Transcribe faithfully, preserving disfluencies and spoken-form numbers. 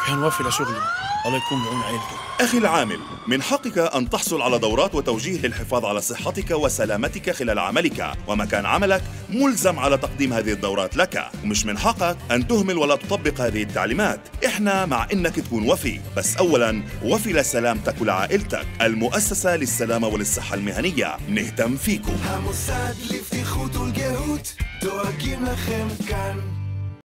كان وافي لشغله، الله يكون بعون عيلته. أخي العامل، من حقك أن تحصل على دورات وتوجيه للحفاظ على صحتك وسلامتك خلال عملك، ومكان عملك ملزم على تقديم هذه الدورات لك، ومش من حقك أن تهمل ولا تطبق هذه التعليمات. إحنا مع إنك تكون وفي، بس أولاً وفي لسلامتك ولعائلتك. المؤسسة للسلامة وللصحة المهنية، نهتم فيكم. המוסד לבטיחות ולגהות דואגים לכם כאן.